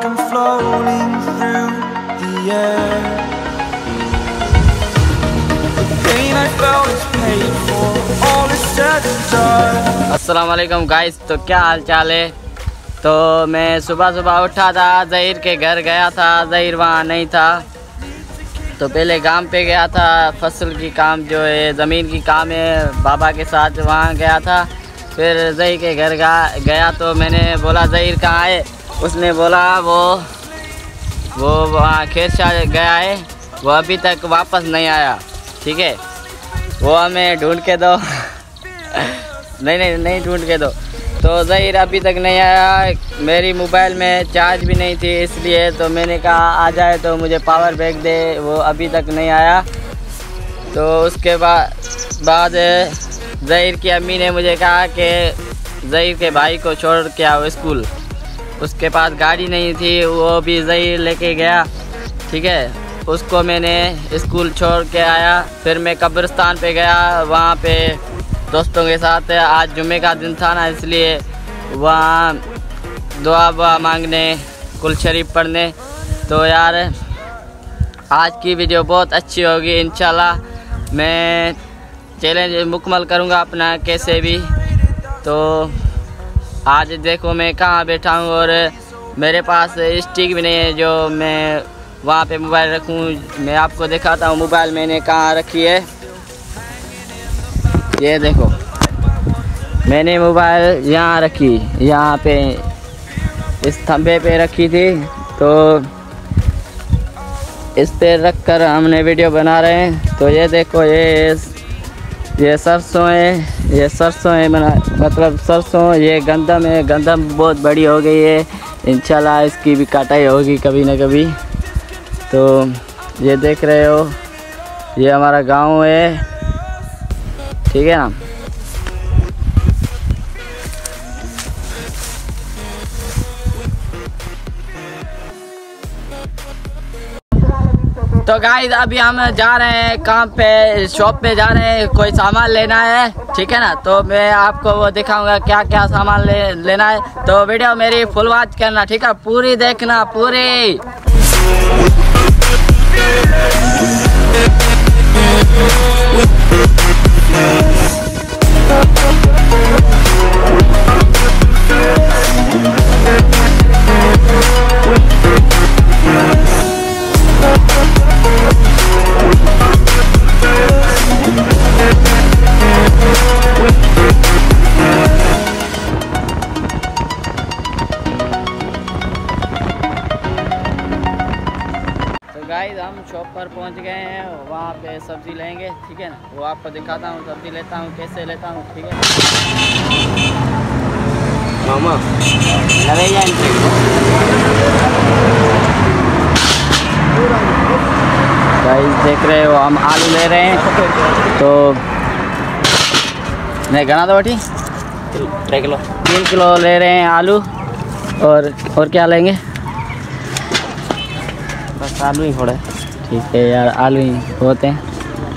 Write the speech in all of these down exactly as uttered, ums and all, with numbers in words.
I'm floating through the air. The pain I felt is paid for, all is said and done. अस्सलाम वालेकुम guys, तो क्या हाल चाल है। तो मैं सुबह सुबह उठा था, ज़हीर के घर गया था। ज़हीर वहाँ नहीं था, तो पहले काम पे गया था। फसल की काम जो है, ज़मीन की काम है, बाबा के साथ वहाँ गया था। फिर ज़हीर के घर गया तो मैंने बोला ज़हीर कहाँ है। उसने बोला वो वो वहाँ खेरशाह गया है, वो अभी तक वापस नहीं आया। ठीक है, वो हमें ढूंढ के दो। नहीं नहीं नहीं ढूंढ के दो। तो ज़हीर अभी तक नहीं आया। मेरी मोबाइल में चार्ज भी नहीं थी, इसलिए तो मैंने कहा आ जाए तो मुझे पावर बैंक दे। वो अभी तक नहीं आया। तो उसके बाद बाद ज़हीर की अम्मी ने मुझे कहा कि ज़हीर के भाई को छोड़ के आओ स्कूल। उसके पास गाड़ी नहीं थी, वो भी ज़हीर लेके गया। ठीक है, उसको मैंने स्कूल छोड़ के आया। फिर मैं कब्रिस्तान पे गया, वहाँ पे दोस्तों के साथ। आज जुम्मे का दिन था ना, इसलिए वहाँ दुआ बुआ मांगने, कुल शरीफ पढ़ने। तो यार आज की वीडियो बहुत अच्छी होगी इंशाल्लाह। मैं चैलेंज मुकम्मल करूँगा अपना कैसे भी। तो आज देखो मैं कहाँ बैठा हूँ और मेरे पास स्टिक भी नहीं है जो मैं वहाँ पे मोबाइल रखूँ। मैं आपको दिखाता हूँ मोबाइल मैंने कहाँ रखी है। ये देखो, मैंने मोबाइल यहाँ रखी, यहाँ पे इस खंभे पे रखी थी। तो इस पे रख कर हमने वीडियो बना रहे हैं। तो ये देखो, ये ये सरसों है, ये सरसों है, मना मतलब सरसों। ये गंदम है, गंदम बहुत बड़ी हो गई है। इंशाल्लाह इसकी भी कटाई होगी कभी ना कभी। तो ये देख रहे हो, ये हमारा गांव है। ठीक है ना। तो गाइस अभी हम जा रहे हैं काम पे, शॉप पे जा रहे हैं, कोई सामान लेना है। ठीक है ना। तो मैं आपको वो दिखाऊंगा क्या क्या सामान ले, लेना है। तो वीडियो मेरी फुल वॉच करना, ठीक है, पूरी देखना पूरी। गाइस हम शॉप पर पहुंच गए हैं, वहाँ पे सब्ज़ी लेंगे। ठीक है ना, वो आपको दिखाता हूँ सब्ज़ी लेता हूँ कैसे लेता हूँ। ठीक है मामा, गाइस देख रहे हो हम आलू ले रहे हैं। तो नहीं गना दो बटी, तीन किलो तीन किलो ले रहे हैं आलू। और और क्या लेंगे? बस आलू ही थोड़ा। ठीक है यार, आलू ही होते हैं।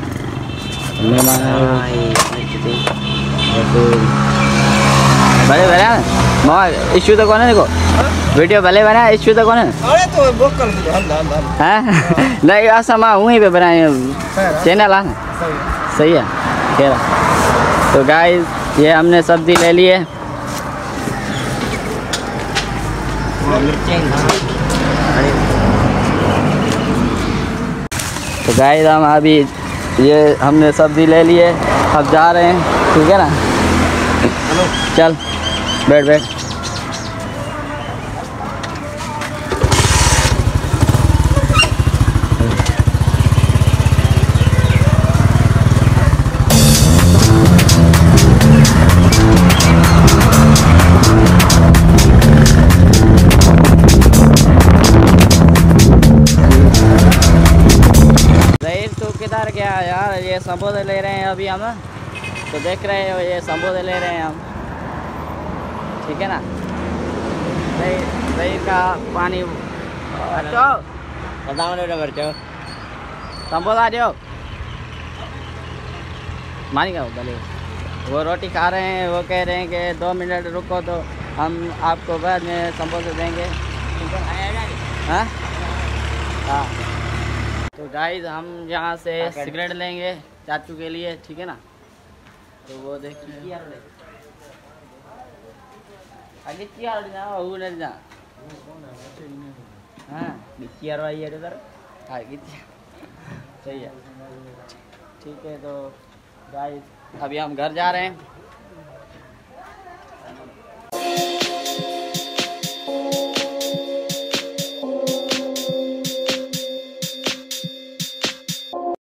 भले भले मामा, इशू तो कौन है? देखो वीडियो भले बना, इशू तो कौन है? अरे तो वो कर दो हल हल हल। नहीं ऐसा माँ वहीं पे बनाए चैनल है। सही है कह रहा। तो गाइस ये हमने सब्जी ले ली है। तो गाइस हम अभी ये हमने सब्जी ले ली है, अब जा रहे हैं। ठीक है ना, चल बैठ बैठ। किधर गया यार? ये समोसे ले रहे हैं अभी हम। तो देख रहे हो ये समोसे ले रहे हैं हम। ठीक है ना। दही दही का पानी समोसा दो मानी का भले। वो रोटी खा रहे हैं, वो कह रहे हैं कि दो मिनट रुको तो हम आपको बाद में समोसे देंगे। हाँ हाँ। तो गाइस हम यहाँ से सिगरेट लेंगे चाचू के लिए, ठीक है ना। तो वो देखिए आगे क्या जा वो नहीं जा हाँ बिचियार वाली है इधर आगे सही है। ठीक है तो गाइस अभी हम घर जा रहे हैं।